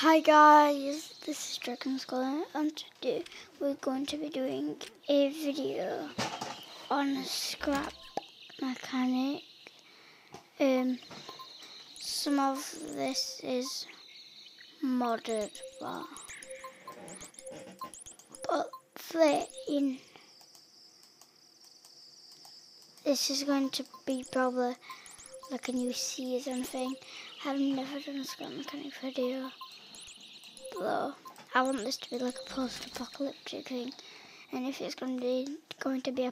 Hi guys, this is Dragon Skull, and today we're going to be doing a video on scrap mechanic. Some of this is modded, but then this is going to be probably like a new season thing. I've never done a scrap mechanic video. Though I want this to be like a post-apocalyptic thing, and if it's going to be a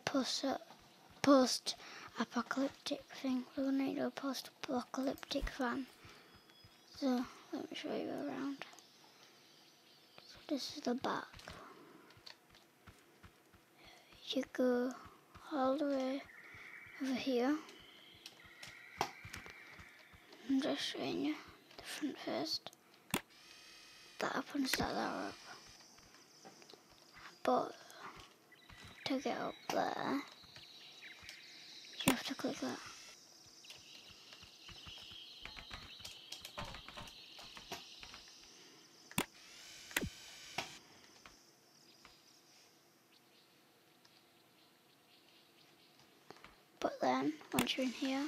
post-apocalyptic thing, we're going to need a post-apocalyptic fan. So let me show you around. So this is the back. You go all the way over here. I'm just showing you the front first. That up and start that up. But to get up there, you have to click that. But then, once you're in here,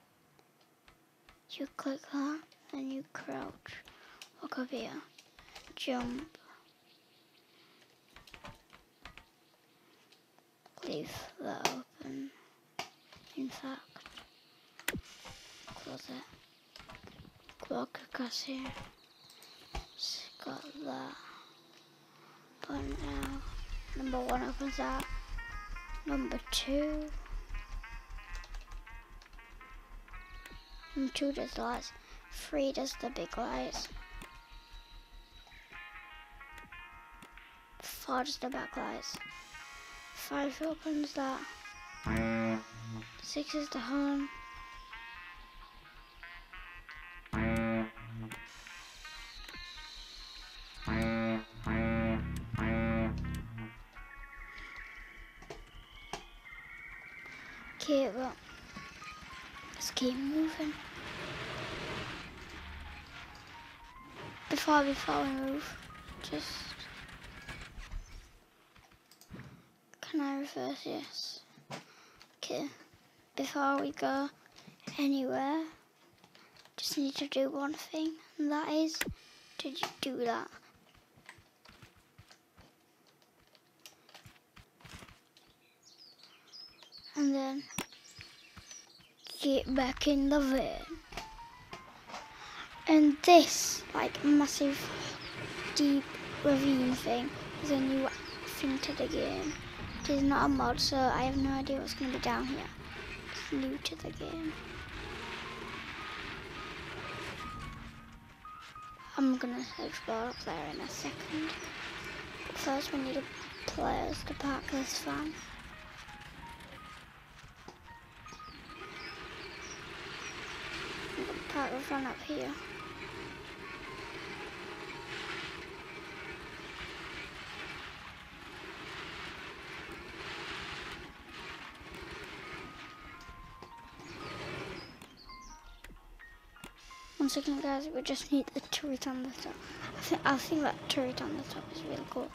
you click that, then you crouch, walk up here, jump, leave that open, in fact, close it, walk across here, it's got that, but now, number 1 opens that, number 2 does the lights, 3 does the big lights, 4 does the back lights, 5 opens that, 6 is the horn, 'kay, well, let's keep moving. Before we move, can I reverse? Yes. Okay, before we go anywhere, just need to do one thing, and that is to do that. And then get back in the van. And this, like, massive, deep ravine thing is a new thing to the game. It is not a mod, so I have no idea what's going to be down here. It's new to the game. I'm going to explore up there in a second. But first we need players to park this van. I'm going to park the van up here. One second guys, we just need the turret on the top. I think that turret on the top is really cool.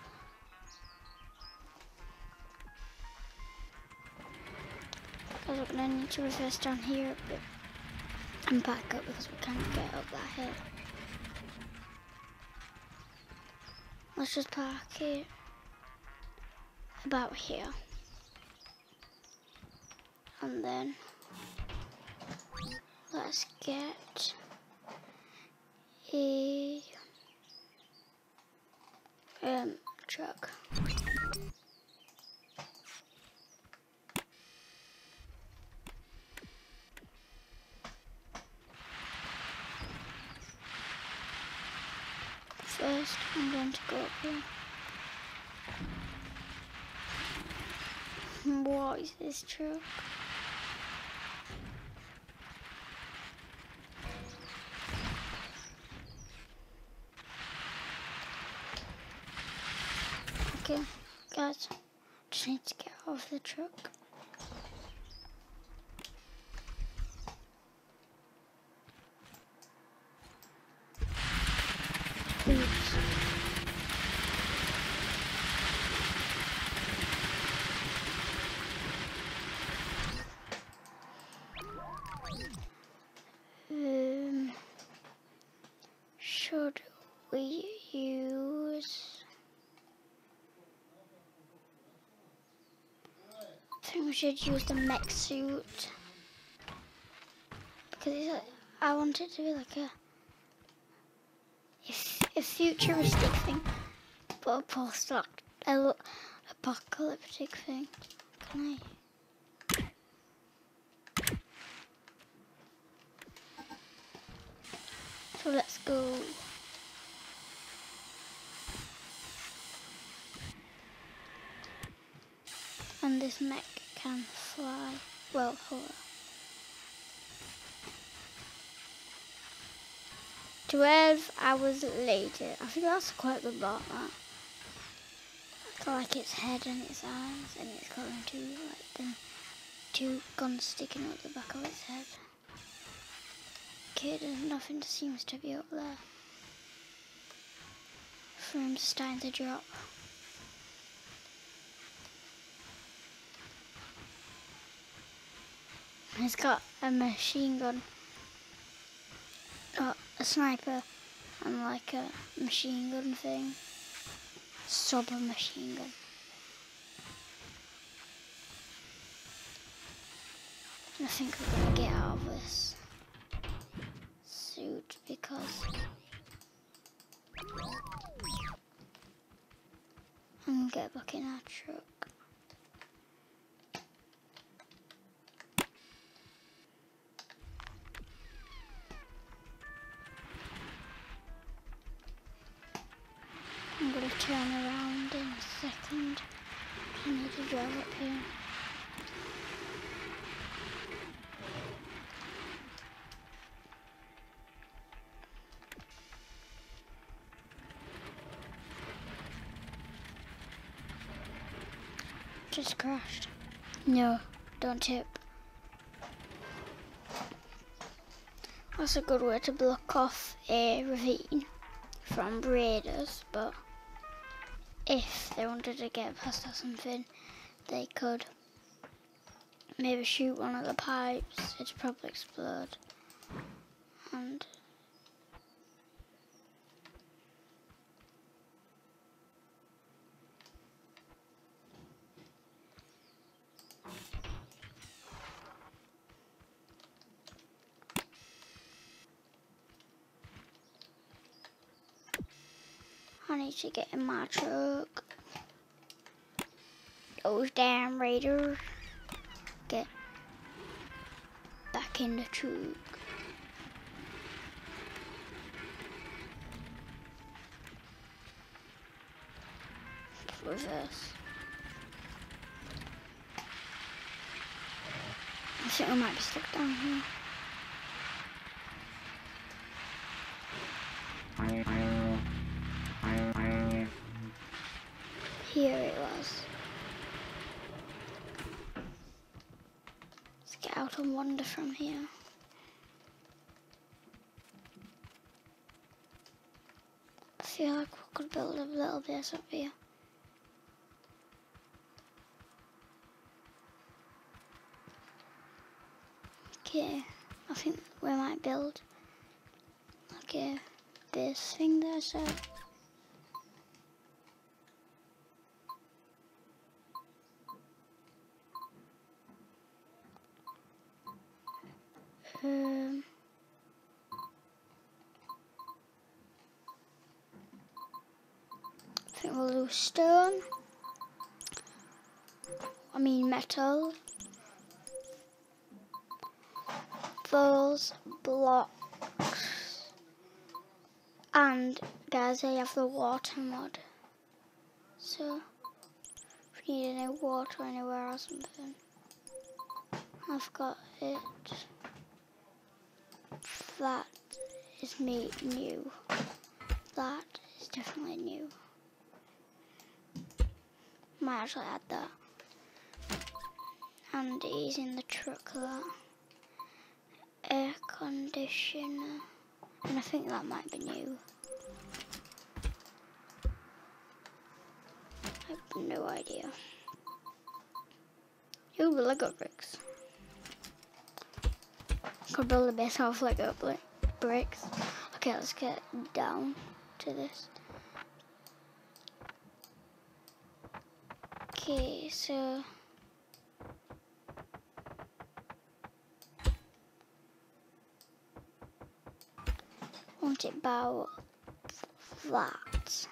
Because we're going to need to reverse down here a bit and back up because we can't get up that hill. Let's just park it about here. And then let's get a truck. First, I'm going to go up here. What is this truck? Okay, guys, just need to get off the truck. Oops. Should we use... I think we should use the mech suit. Because it's like, I want it to be like a futuristic thing, but a post-apocalyptic thing. Can I? So let's go. And this mech can fly. Well, hold on. 12 hours later. I think that's quite good about that. I like its head and its eyes, and it's got two guns sticking out the back of its head. Okay, there's nothing that seems to be up there. Frames are starting to drop. It's got a machine gun, a sniper, and like a machine gun thing. Submachine gun. I think we're gonna get out of this suit because I'm gonna get back in our truck. I'm going to turn around in a second. I need to drive up here. Just crashed. No, don't tip. That's a good way to block off a ravine from raiders, but if they wanted to get past or something, they could maybe shoot one of the pipes. It'd probably explode. And I need to get in my truck. Those damn raiders. Get back in the truck. Reverse. I think I might be stuck down here. Here it was. Let's get out and wander from here. I feel like we could build a little base up here. Okay, I think we might build like a base thing there, so. I think we'll do stone. I mean metal. Those blocks. And guys, I have the water mod. So if you need any water anywhere or something, I've got it. That is new. That is definitely new. Might actually add that. And he's in the truck, that. Air conditioner. And I think that might be new. have no idea. Ooh, Lego bricks. Could build a base off Lego bricks. Okay, let's get down to this. Okay, so want it about that.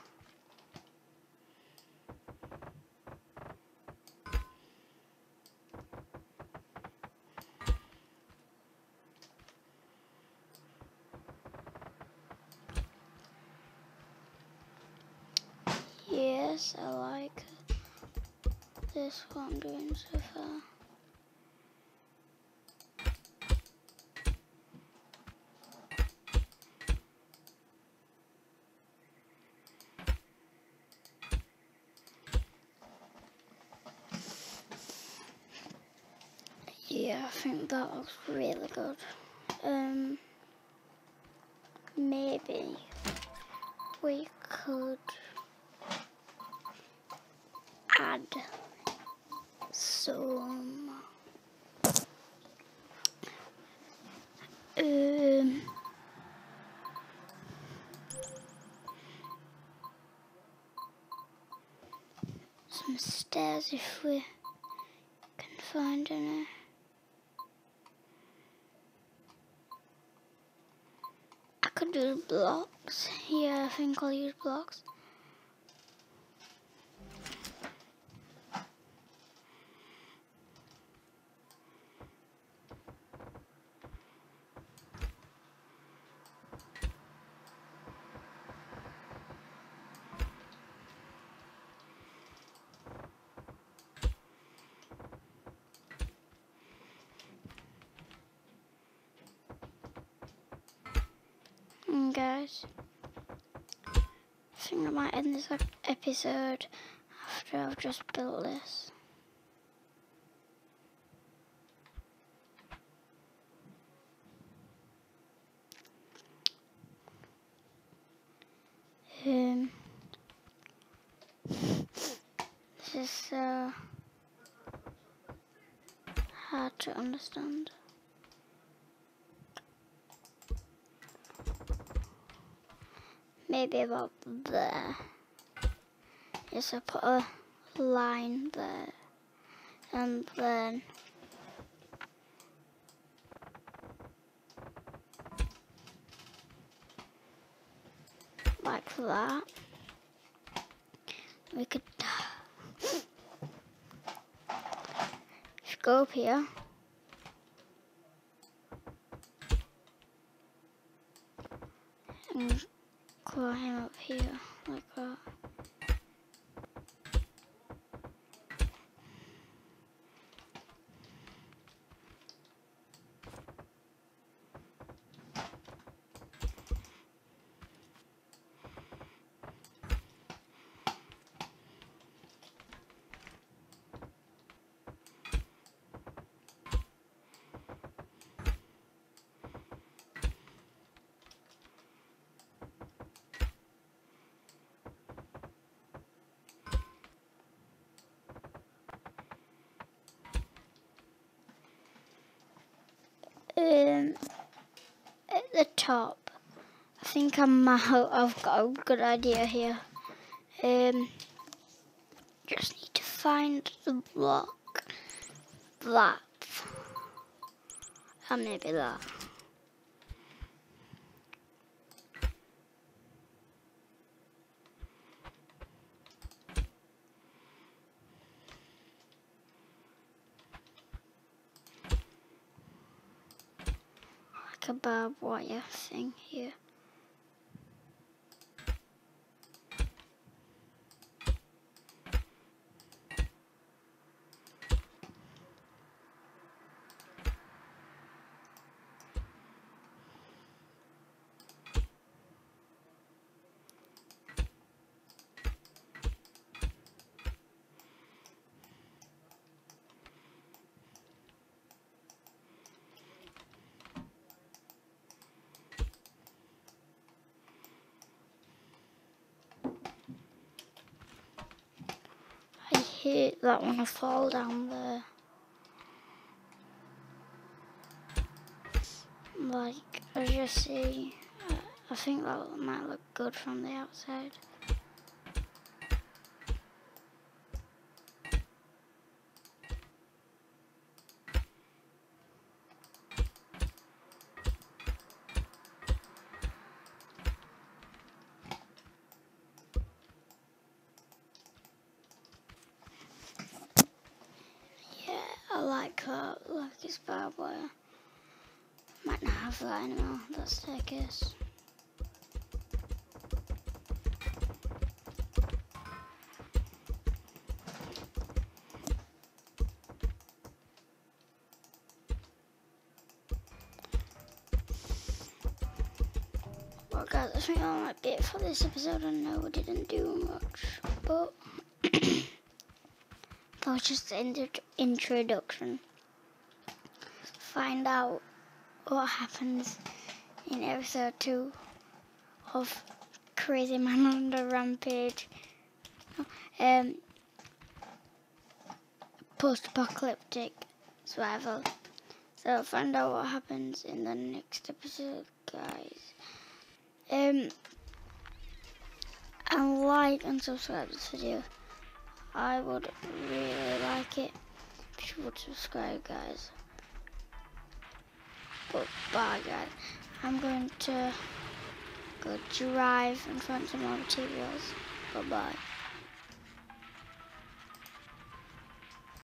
Yes, I like this what I'm doing so far. Yeah, I think that looks really good. Maybe we could add some some stairs if we can find any. I could do blocks. Yeah, I think I'll use blocks. And guys, I think I might end this episode after I've just built this. This is so hard to understand. Maybe about there. Yes, I put a line there, and then like that. We could go up here. And climb up here like that. At the top, I think I've got a good idea here. Just need to find the block that, and maybe that. Like a barbed wire thing here. hate that when I fall down there. Like, as you see, I think that might look good from the outside. I like that, like it's barbed wire. Might not have that anymore, that staircase. Well guys, I think that might be it for this episode. I know we didn't do much, but that was just the introduction. Find out what happens in episode 2 of Crazy Man on the Rampage. Post-apocalyptic survival. So find out what happens in the next episode, guys. And like and subscribe to this video. I would really like it if you would subscribe, guys. But bye, guys. I'm going to go drive and find some more materials. Bye bye.